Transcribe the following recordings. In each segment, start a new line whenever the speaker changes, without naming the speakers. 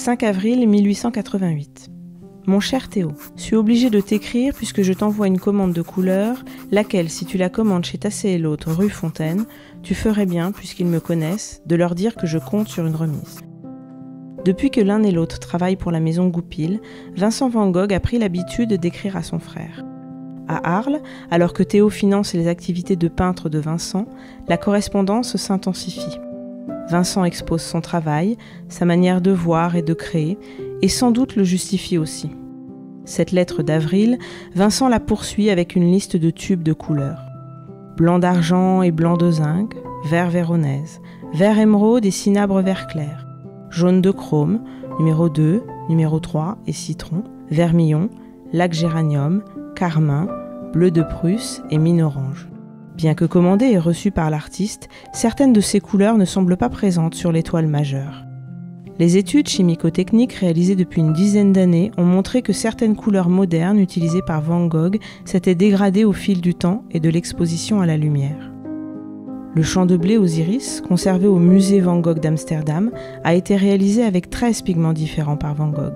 5 avril 1888. Mon cher Théo, je suis obligé de t'écrire puisque je t'envoie une commande de couleurs, laquelle, si tu la commandes chez Tassé et l'autre rue Fontaine, tu ferais bien, puisqu'ils me connaissent, de leur dire que je compte sur une remise. Depuis que l'un et l'autre travaillent pour la maison Goupil, Vincent Van Gogh a pris l'habitude d'écrire à son frère. À Arles, alors que Théo finance les activités de peintre de Vincent, la correspondance s'intensifie. Vincent expose son travail, sa manière de voir et de créer, et sans doute le justifie aussi. Cette lettre d'avril, Vincent la poursuit avec une liste de tubes de couleurs. Blanc d'argent et blanc de zinc, vert véronèse, vert émeraude et cinabre vert clair, jaune de chrome, numéro 2, numéro 3 et citron, vermillon, lac géranium, carmin, bleu de Prusse et mine orange. Bien que commandées et reçues par l'artiste, certaines de ces couleurs ne semblent pas présentes sur l'étoile majeure. Les études chimico-techniques réalisées depuis une dizaine d'années ont montré que certaines couleurs modernes utilisées par Van Gogh s'étaient dégradées au fil du temps et de l'exposition à la lumière. Le champ de blé aux iris, conservé au musée Van Gogh d'Amsterdam, a été réalisé avec 13 pigments différents par Van Gogh.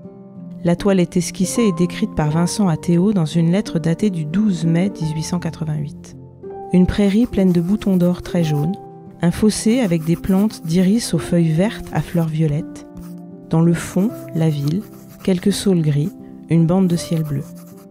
La toile est esquissée et décrite par Vincent à Théo dans une lettre datée du 12 mai 1888. Une prairie pleine de boutons d'or très jaunes, un fossé avec des plantes d'iris aux feuilles vertes à fleurs violettes. Dans le fond, la ville, quelques saules gris, une bande de ciel bleu.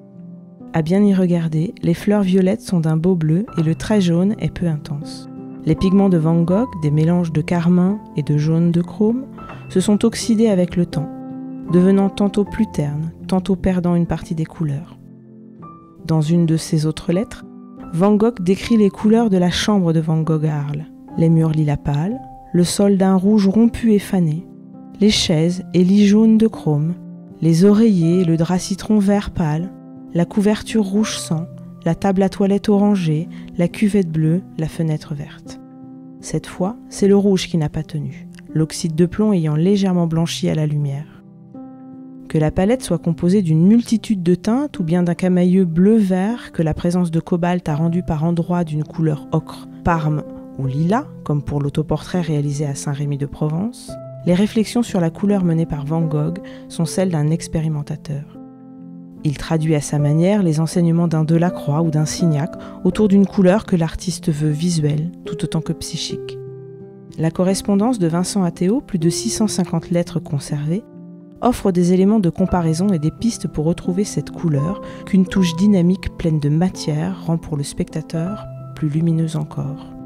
À bien y regarder, les fleurs violettes sont d'un beau bleu et le trait jaune est peu intense. Les pigments de Van Gogh, des mélanges de carmin et de jaune de chrome, se sont oxydés avec le temps, devenant tantôt plus ternes, tantôt perdant une partie des couleurs. Dans une de ses autres lettres, Van Gogh décrit les couleurs de la chambre de Van Gogh à Arles. Les murs lilas pâles, le sol d'un rouge rompu et fané, les chaises et lits jaunes de chrome, les oreillers et le drap citron vert pâle, la couverture rouge sang, la table à toilette orangée, la cuvette bleue, la fenêtre verte. Cette fois, c'est le rouge qui n'a pas tenu, l'oxyde de plomb ayant légèrement blanchi à la lumière. Que la palette soit composée d'une multitude de teintes ou bien d'un camailleux bleu-vert que la présence de cobalt a rendu par endroits d'une couleur ocre, parme ou lilas, comme pour l'autoportrait réalisé à Saint-Rémy-de-Provence, les réflexions sur la couleur menées par Van Gogh sont celles d'un expérimentateur. Il traduit à sa manière les enseignements d'un Delacroix ou d'un Signac autour d'une couleur que l'artiste veut visuelle, tout autant que psychique. La correspondance de Vincent à Théo, plus de 650 lettres conservées, offre des éléments de comparaison et des pistes pour retrouver cette couleur qu'une touche dynamique pleine de matière rend pour le spectateur plus lumineuse encore.